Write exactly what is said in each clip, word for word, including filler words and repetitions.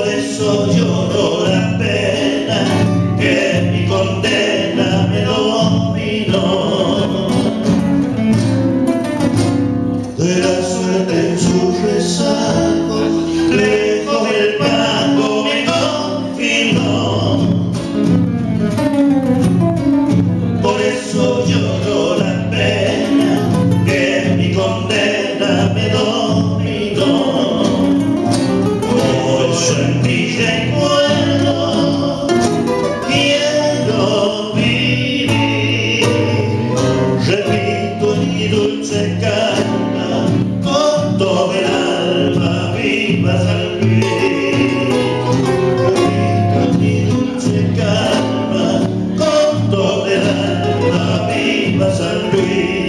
Por eso lloro la pena que mi condena me dominó. De la suerte en su rezago, lejos del pago me confinó. Por eso lloro la pena que mi condena me dominó. Por eso en mi recuerdo quiero vivir. Repito mi dulce calma con todo el alma, viva San Luis. Repito mi dulce calma con todo el alma, viva San Luis.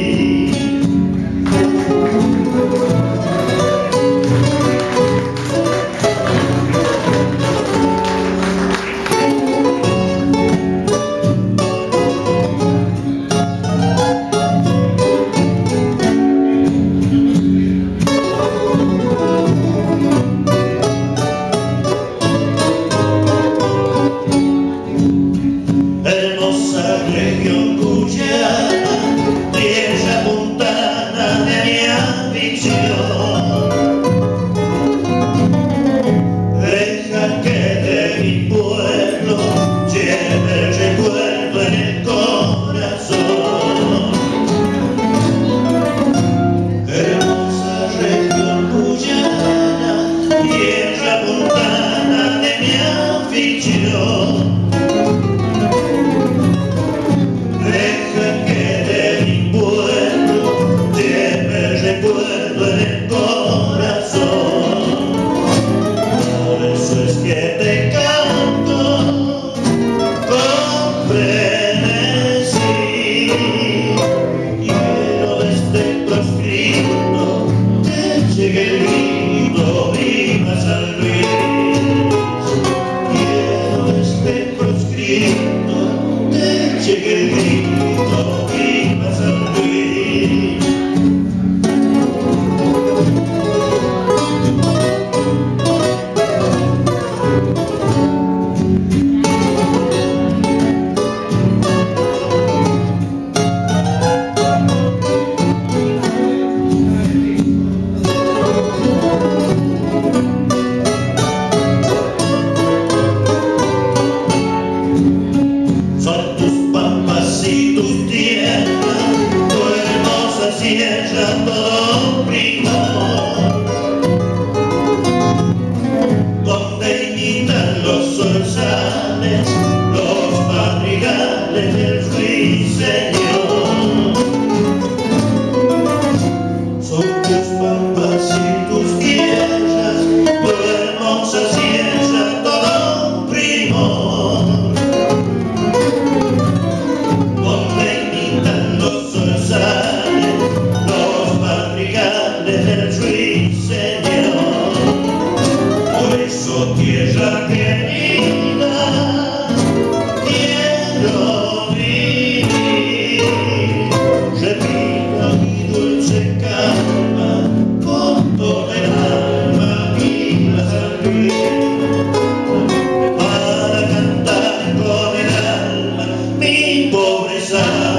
Región cuyana, tierra puntana de mi afición. Deja que de mi pueblo lleve el recuerdo en el corazón. Hermosa región cuyana, tierra puntana de mi afición. Recuerdo en el corazón. Por eso es que te canto con frenesí. Quiero desde proscrito que llegue el grito, viva San Luis. Quiero desde proscrito que llegue el grito, viva San Luis. Y tus tierras, tu hermosa sierra, todo primor, donde imitan los zorzales, los madrigales del ruiseñor. Son tus pampas y tus tierras, tu hermosa sierra, todo primor, los madrigales del ruiseñor. Por eso, tierra querida, quiero vivir. Repito mi dulce calma con todo el alma, viva San Luis. Para cantar con el alma mi pobreza.